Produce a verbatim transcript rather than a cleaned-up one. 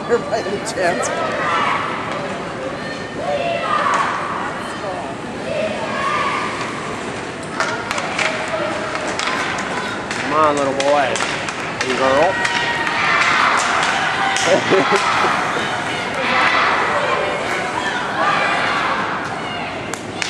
here by any chance? Come on, little boy. Hey, girl.